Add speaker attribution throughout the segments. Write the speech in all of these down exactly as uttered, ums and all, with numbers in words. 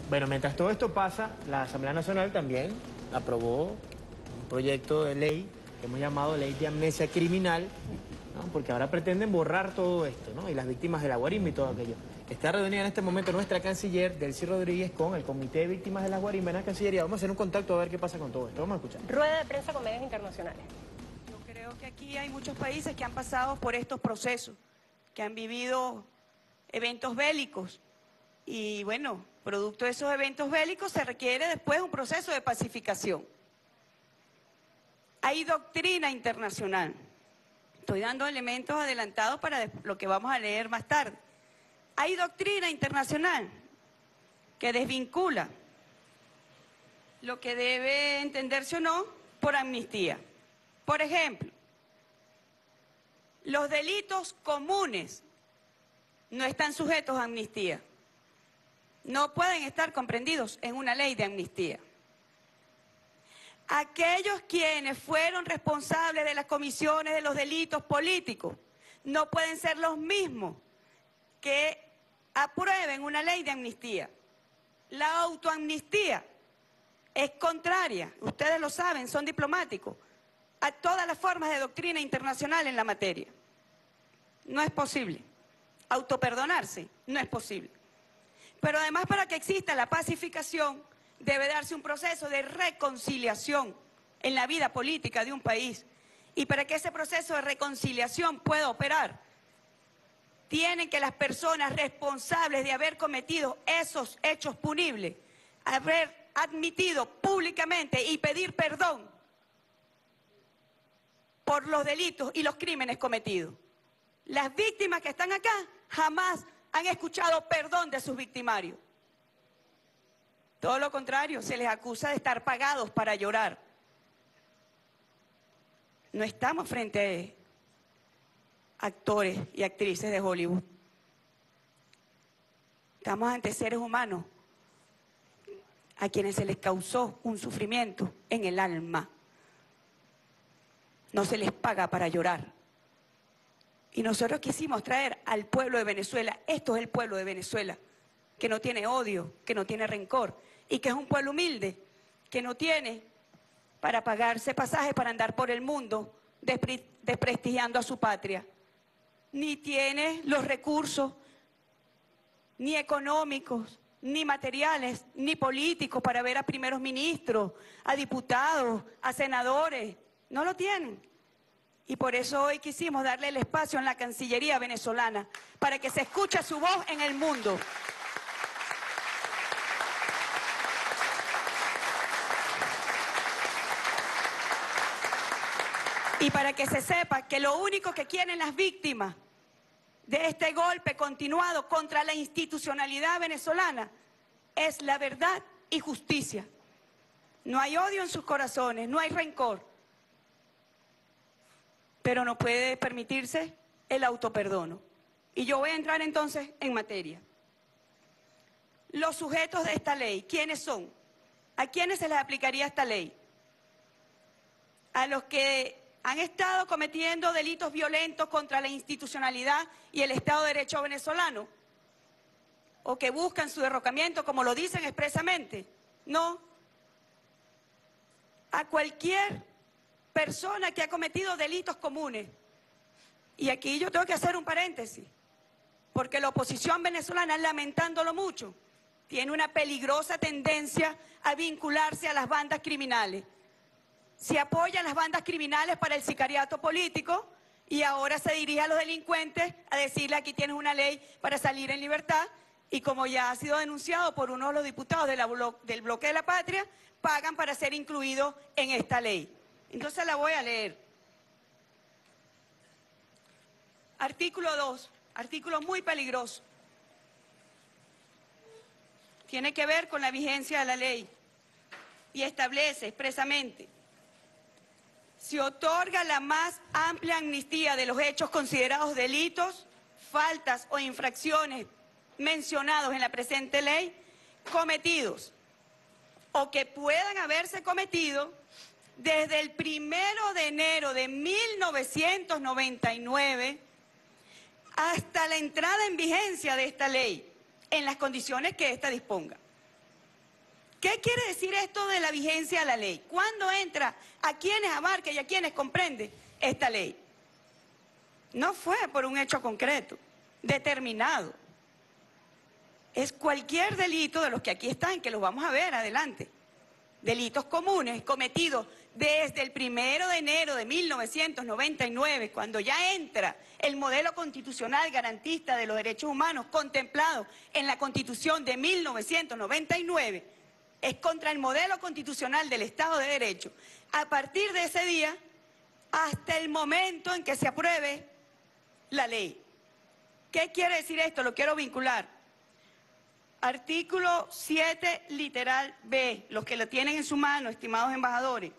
Speaker 1: Bueno, mientras todo esto pasa, la Asamblea Nacional también aprobó un proyecto de ley que hemos llamado Ley de Amnesia Criminal, ¿no? Porque ahora pretenden borrar todo esto, ¿no? Y las víctimas de la guarimba y todo aquello. Está reunida en este momento nuestra canciller, Delcy Rodríguez, con el Comité de Víctimas de la Guarimba en la Cancillería. Vamos a hacer un contacto a ver qué pasa con todo esto. Vamos a escuchar.
Speaker 2: Rueda de prensa con medios internacionales.
Speaker 3: Yo creo que aquí hay muchos países que han pasado por estos procesos, que han vivido eventos bélicos. Y bueno, producto de esos eventos bélicos se requiere después un proceso de pacificación. Hay doctrina internacional. Estoy dando elementos adelantados para lo que vamos a leer más tarde. Hay doctrina internacional que desvincula lo que debe entenderse o no por amnistía. Por ejemplo, los delitos comunes no están sujetos a amnistía. No pueden estar comprendidos en una ley de amnistía. Aquellos quienes fueron responsables de las comisiones de los delitos políticos no pueden ser los mismos que aprueben una ley de amnistía. La autoamnistía es contraria, ustedes lo saben, son diplomáticos, a todas las formas de doctrina internacional en la materia. No es posible. Autoperdonarse no es posible. Pero además, para que exista la pacificación, debe darse un proceso de reconciliación en la vida política de un país. Y para que ese proceso de reconciliación pueda operar, tienen que las personas responsables de haber cometido esos hechos punibles, haber admitido públicamente y pedir perdón por los delitos y los crímenes cometidos. Las víctimas que están acá jamás han escuchado perdón de sus victimarios. Todo lo contrario, se les acusa de estar pagados para llorar. No estamos frente a actores y actrices de Hollywood. Estamos ante seres humanos a quienes se les causó un sufrimiento en el alma. No se les paga para llorar. Y nosotros quisimos traer al pueblo de Venezuela, esto es el pueblo de Venezuela, que no tiene odio, que no tiene rencor, y que es un pueblo humilde, que no tiene para pagarse pasajes para andar por el mundo despre desprestigiando a su patria, ni tiene los recursos, ni económicos, ni materiales, ni políticos para ver a primeros ministros, a diputados, a senadores, no lo tienen. Y por eso hoy quisimos darle el espacio en la Cancillería venezolana, para que se escuche su voz en el mundo. Y para que se sepa que lo único que quieren las víctimas de este golpe continuado contra la institucionalidad venezolana es la verdad y justicia. No hay odio en sus corazones, no hay rencor. Pero no puede permitirse el autoperdono. Y yo voy a entrar entonces en materia. Los sujetos de esta ley, ¿quiénes son? ¿A quiénes se les aplicaría esta ley? A los que han estado cometiendo delitos violentos contra la institucionalidad y el Estado de Derecho venezolano, o que buscan su derrocamiento, como lo dicen expresamente. No. A cualquier persona que ha cometido delitos comunes. Y aquí yo tengo que hacer un paréntesis, porque la oposición venezolana, lamentándolo mucho, tiene una peligrosa tendencia a vincularse a las bandas criminales. Se apoyan las bandas criminales para el sicariato político y ahora se dirige a los delincuentes a decirle: aquí tienes una ley para salir en libertad, y como ya ha sido denunciado por uno de los diputados de la blo- del Bloque de la Patria, pagan para ser incluidos en esta ley. Entonces la voy a leer. Artículo dos, artículo muy peligroso. Tiene que ver con la vigencia de la ley y establece expresamente: se otorga la más amplia amnistía de los hechos considerados delitos, faltas o infracciones mencionados en la presente ley, cometidos o que puedan haberse cometido desde el primero de enero de mil novecientos noventa y nueve hasta la entrada en vigencia de esta ley, en las condiciones que ésta disponga. ¿Qué quiere decir esto de la vigencia de la ley? ¿Cuándo entra? ¿A quiénes abarca y a quiénes comprende esta ley? No fue por un hecho concreto, determinado. Es cualquier delito de los que aquí están, que los vamos a ver adelante. Delitos comunes cometidos desde el primero de enero de mil novecientos noventa y nueve, cuando ya entra el modelo constitucional garantista de los derechos humanos contemplado en la Constitución de mil novecientos noventa y nueve, es contra el modelo constitucional del Estado de Derecho. A partir de ese día, hasta el momento en que se apruebe la ley. ¿Qué quiere decir esto? Lo quiero vincular. Artículo siete, literal B, los que lo tienen en su mano, estimados embajadores.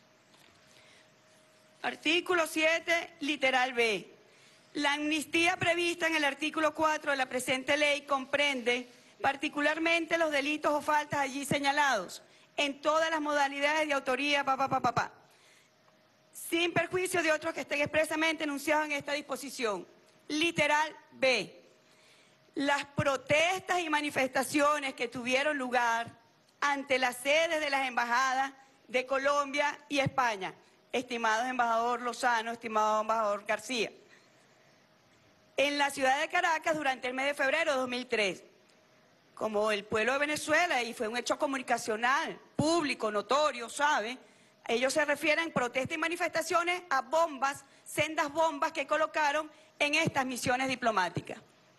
Speaker 3: Artículo siete, literal B. La amnistía prevista en el artículo cuatro de la presente ley comprende particularmente los delitos o faltas allí señalados, en todas las modalidades de autoría, pa, pa, pa, pa, pa, sin perjuicio de otros que estén expresamente enunciados en esta disposición. Literal B. Las protestas y manifestaciones que tuvieron lugar ante las sedes de las embajadas de Colombia y España, estimado embajador Lozano, estimado embajador García, en la ciudad de Caracas durante el mes de febrero de dos mil tres, como el pueblo de Venezuela, y fue un hecho comunicacional, público, notorio, ¿sabe? Ellos se refieren, protestas y manifestaciones, a bombas, sendas bombas que colocaron en estas misiones diplomáticas.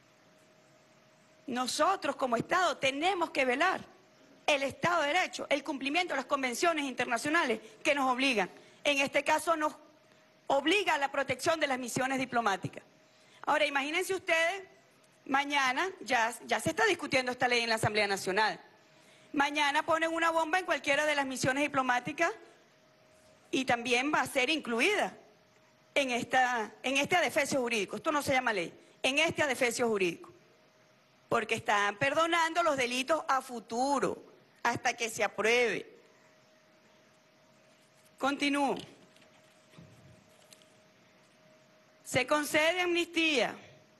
Speaker 3: Nosotros como Estado tenemos que velar el Estado de Derecho, el cumplimiento de las convenciones internacionales que nos obligan. En este caso nos obliga a la protección de las misiones diplomáticas. Ahora, imagínense ustedes, mañana, ya, ya se está discutiendo esta ley en la Asamblea Nacional, mañana ponen una bomba en cualquiera de las misiones diplomáticas y también va a ser incluida en, esta, en este adefesio jurídico. Esto no se llama ley, en este adefesio jurídico. Porque están perdonando los delitos a futuro, hasta que se apruebe. Continúo. Se concede amnistía.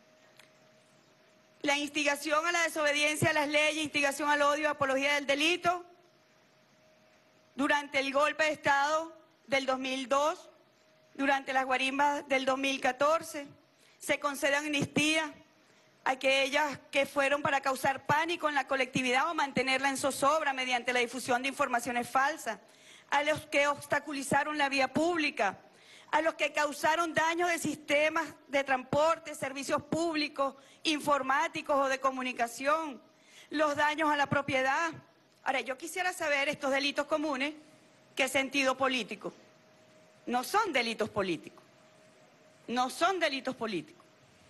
Speaker 3: La instigación a la desobediencia a las leyes, instigación al odio, apología del delito, durante el golpe de Estado del dos mil dos, durante las guarimbas del dos mil catorce, se concede amnistía a aquellas que fueron para causar pánico en la colectividad o mantenerla en zozobra mediante la difusión de informaciones falsas, a los que obstaculizaron la vía pública, a los que causaron daños de sistemas de transporte, servicios públicos, informáticos o de comunicación, los daños a la propiedad. Ahora, yo quisiera saber estos delitos comunes, ¿qué sentido político? No son delitos políticos, no son delitos políticos.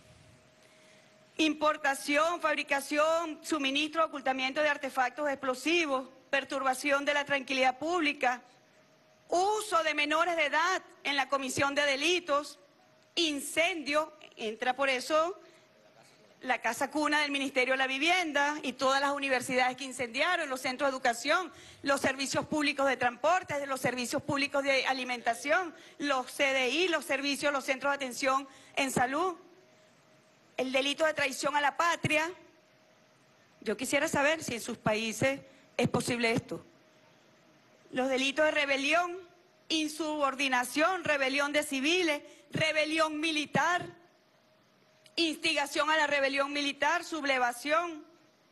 Speaker 3: Importación, fabricación, suministro, ocultamiento de artefactos explosivos, perturbación de la tranquilidad pública, uso de menores de edad en la comisión de delitos, incendio, entra por eso la casa cuna del Ministerio de la Vivienda y todas las universidades que incendiaron, los centros de educación, los servicios públicos de transporte, los servicios públicos de alimentación, los C D I, los servicios, los centros de atención en salud. El delito de traición a la patria. Yo quisiera saber si en sus países es posible esto. Los delitos de rebelión, insubordinación, rebelión de civiles, rebelión militar, instigación a la rebelión militar, sublevación,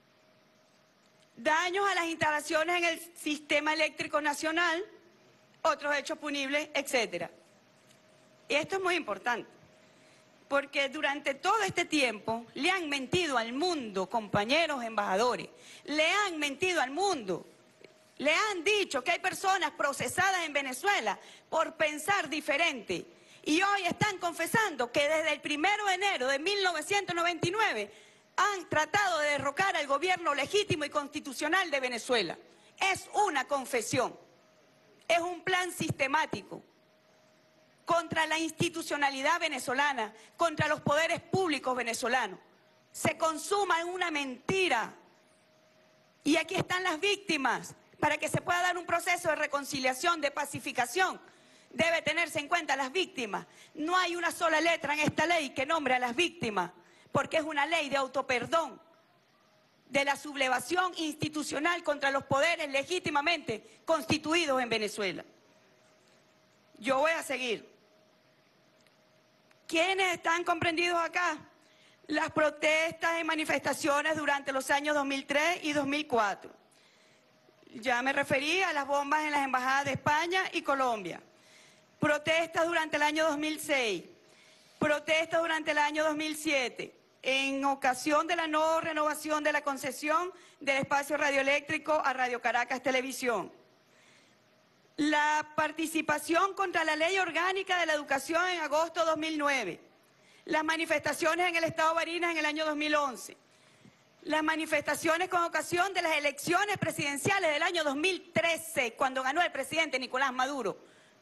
Speaker 3: daños a las instalaciones en el sistema eléctrico nacional, otros hechos punibles, etcétera. Y esto es muy importante, porque durante todo este tiempo le han mentido al mundo, compañeros embajadores, le han mentido al mundo. Le han dicho que hay personas procesadas en Venezuela por pensar diferente y hoy están confesando que desde el primero de enero de mil novecientos noventa y nueve han tratado de derrocar al gobierno legítimo y constitucional de Venezuela. Es una confesión, es un plan sistemático contra la institucionalidad venezolana, contra los poderes públicos venezolanos. Se consuma en una mentira y aquí están las víctimas. Para que se pueda dar un proceso de reconciliación, de pacificación, debe tenerse en cuenta a las víctimas. No hay una sola letra en esta ley que nombre a las víctimas, porque es una ley de autoperdón. de la sublevación institucional contra los poderes legítimamente constituidos en Venezuela. Yo voy a seguir. ¿Quiénes están comprendidos acá? Las protestas y manifestaciones durante los años dos mil tres y dos mil cuatro. Ya me referí a las bombas en las embajadas de España y Colombia. Protestas durante el año dos mil seis. Protestas durante el año dos mil siete. En ocasión de la no renovación de la concesión del espacio radioeléctrico a Radio Caracas Televisión. La participación contra la Ley Orgánica de la Educación en agosto de dos mil nueve. Las manifestaciones en el estado Barinas en el año dos mil once. Las manifestaciones con ocasión de las elecciones presidenciales del año dos mil trece, cuando ganó el presidente Nicolás Maduro.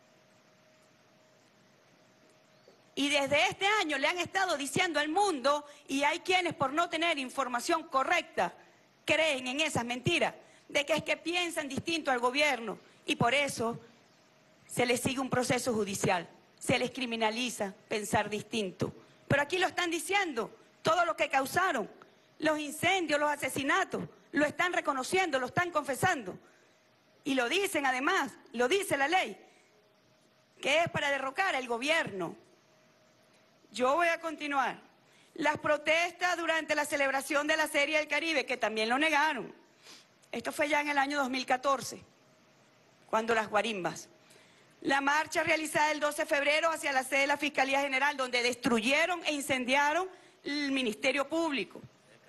Speaker 3: Y desde este año le han estado diciendo al mundo, y hay quienes por no tener información correcta creen en esas mentiras, de que es que piensan distinto al gobierno y por eso se les sigue un proceso judicial, se les criminaliza pensar distinto. Pero aquí lo están diciendo, todo lo que causaron, los incendios, los asesinatos, lo están reconociendo, lo están confesando. Y lo dicen además, lo dice la ley, que es para derrocar al gobierno. Yo voy a continuar. Las protestas durante la celebración de la Serie del Caribe, que también lo negaron. Esto fue ya en el año dos mil catorce, cuando las guarimbas. La marcha realizada el doce de febrero hacia la sede de la Fiscalía General, donde destruyeron e incendiaron el Ministerio Público.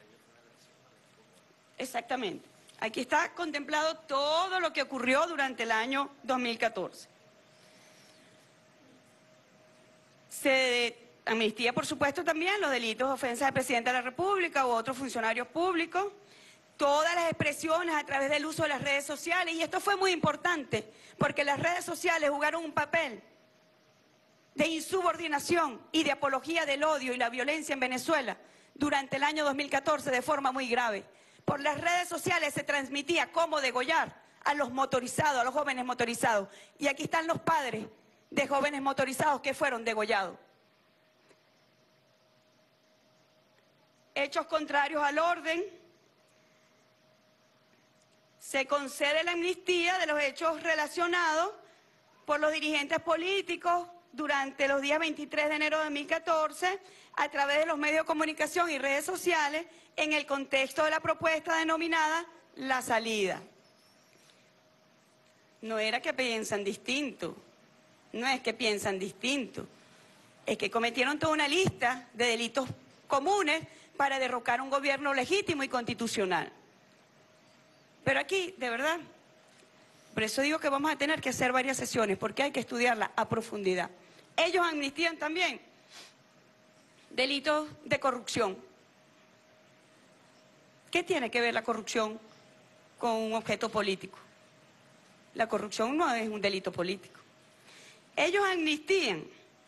Speaker 3: Exactamente. Aquí está contemplado todo lo que ocurrió durante el año dos mil catorce. Se amnistía, por supuesto, también los delitos de ofensa al presidente de la República u otros funcionarios públicos, todas las expresiones a través del uso de las redes sociales, y esto fue muy importante, porque las redes sociales jugaron un papel de insubordinación y de apología del odio y la violencia en Venezuela durante el año dos mil catorce de forma muy grave. Por las redes sociales se transmitía cómo degollar a los motorizados, a los jóvenes motorizados, y aquí están los padres de jóvenes motorizados que fueron degollados. Hechos contrarios al orden. Se concede la amnistía de los hechos relacionados por los dirigentes políticos durante los días veintitrés de enero de dos mil catorce a través de los medios de comunicación y redes sociales en el contexto de la propuesta denominada La Salida. No era que piensan distinto, no es que piensan distinto, es que cometieron toda una lista de delitos comunes para derrocar un gobierno legítimo y constitucional. Pero aquí, de verdad, por eso digo que vamos a tener que hacer varias sesiones, porque hay que estudiarla a profundidad. Ellos amnistían también delitos de corrupción. ¿Qué tiene que ver la corrupción con un objeto político? La corrupción no es un delito político. Ellos amnistían.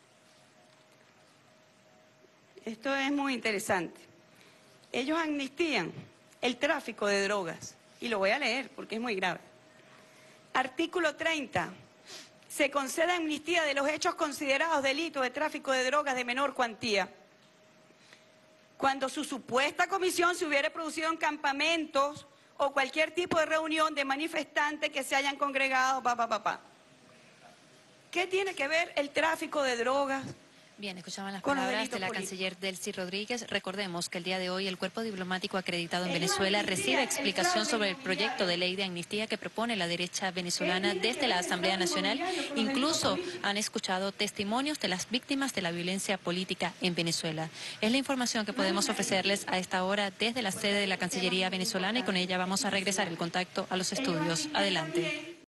Speaker 3: Esto es muy interesante. Ellos amnistían el tráfico de drogas. Y lo voy a leer porque es muy grave. Artículo treinta. Se concede amnistía de los hechos considerados delitos de tráfico de drogas de menor cuantía, cuando su supuesta comisión se hubiera producido en campamentos o cualquier tipo de reunión de manifestantes que se hayan congregado, pa, pa, pa, pa. ¿Qué tiene que ver el tráfico de drogas?
Speaker 4: Bien, escuchaban las palabras de la canciller Delcy Rodríguez. Recordemos que el día de hoy el cuerpo diplomático acreditado en Venezuela recibe explicación sobre el proyecto de ley de amnistía que propone la derecha venezolana desde la Asamblea Nacional. Incluso han escuchado testimonios de las víctimas de la violencia política en Venezuela. Es la información que podemos ofrecerles a esta hora desde la sede de la Cancillería venezolana y con ella vamos a regresar el contacto a los estudios. Adelante.